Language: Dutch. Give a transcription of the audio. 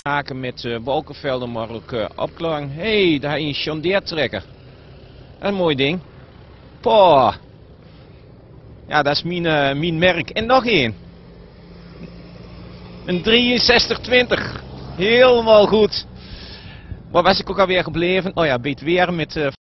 maken met wolkenvelden, maar ook opklaring. Hé, daar heb je een chandeertrekker. Een mooi ding. Poh. Ja, dat is mijn merk. En nog één. Een 6320. Helemaal goed. Waar was ik ook alweer gebleven? Oh ja, beet weer met